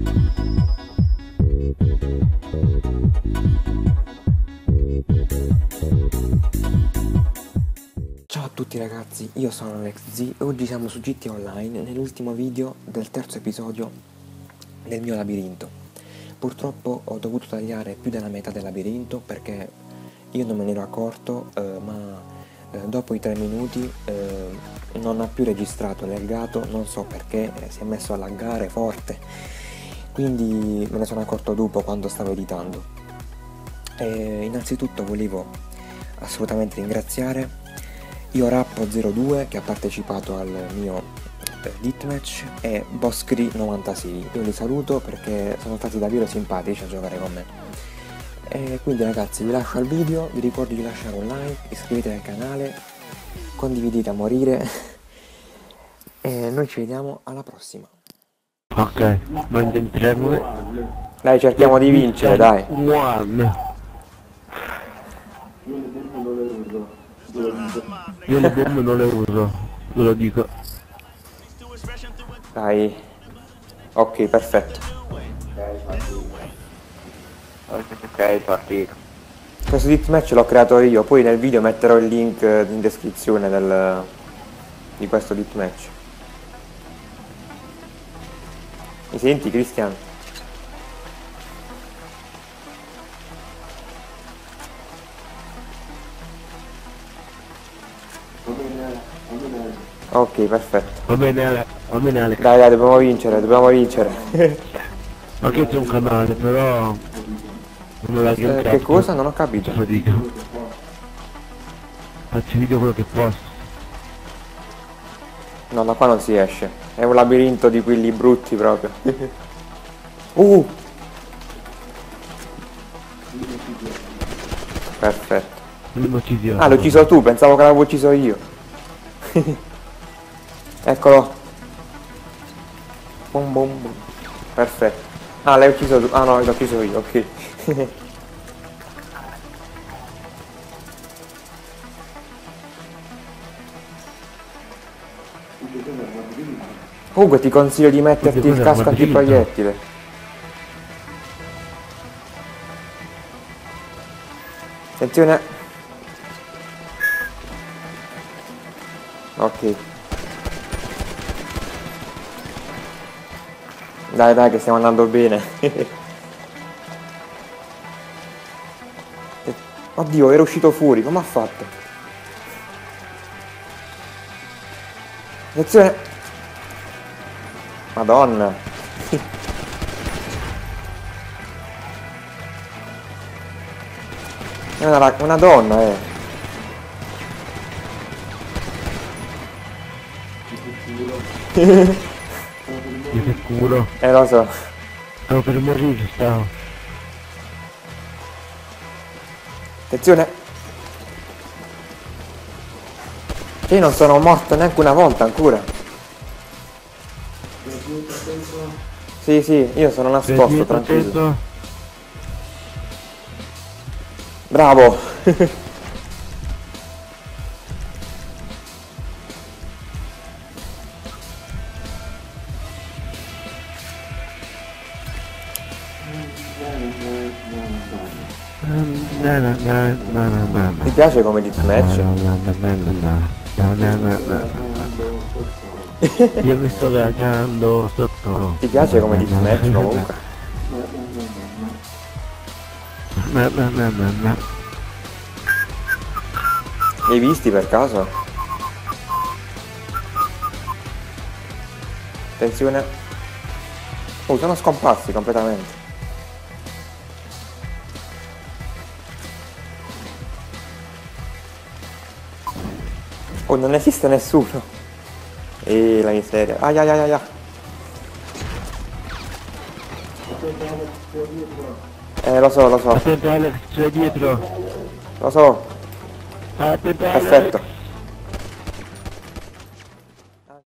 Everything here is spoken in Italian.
Ciao a tutti ragazzi, io sono Alex Z e oggi siamo su GTA Online nell'ultimo video del terzo episodio del mio labirinto. Purtroppo ho dovuto tagliare più della metà del labirinto perché io non me ne ero accorto, dopo i 3 minuti non ha più registrato nel gato, non so perché, si è messo a laggare forte, quindi me ne sono accorto dopo quando stavo editando. Innanzitutto volevo assolutamente ringraziare IoRappo02 che ha partecipato al mio Deathmatch e Bosscree96. Io li saluto perché sono stati davvero simpatici a giocare con me. E quindi ragazzi vi lascio al video, vi ricordo di lasciare un like, iscrivetevi al canale, condividete a morire e noi ci vediamo alla prossima. Ok, ma intenteremo. Dai, cerchiamo di vincere, dai. Io le bombe non le uso, ve lo dico. Dai. Ok, perfetto. Ok, partito. Questo deathmatch l'ho creato io, poi nel video metterò il link in descrizione di questo deathmatch. Mi senti, Cristian? Ok, perfetto. Va bene Ale, Dai, dobbiamo vincere, dobbiamo vincere. Anche c'è un canale, però non me la Che cosa? Non ho capito. Faccio video quello che posso. No, da qua non si esce. È un labirinto di quelli brutti proprio. Perfetto. Ah, l'ho ucciso tu, pensavo che l'avevo ucciso io. Eccolo. Bum bum bum. Perfetto. Ah, l'hai ucciso tu. Ah no, l'ho ucciso io, ok. Comunque ti consiglio di metterti il casco antiproiettile. Attenzione. Ok. Dai che stiamo andando bene. Oddio, era uscito fuori, come ha fatto? Attenzione. Madonna. È una donna, Io che culo. lo so. Stavo per morire, stavo. Attenzione. Io non sono morto neanche una volta ancora. Sì, io sono nascosto, tranquillo. Bravo. Ti piace come deathmatch? Io mi sto cagando sotto. Ti piace come deathmatch comunque? Li hai visti per caso? Attenzione. Oh, sono scomparsi completamente. Oh, non esiste nessuno. La miseria. Ai. Lo so. Attento Alex, c'è dietro. Lo so. Attento Alex. Perfetto.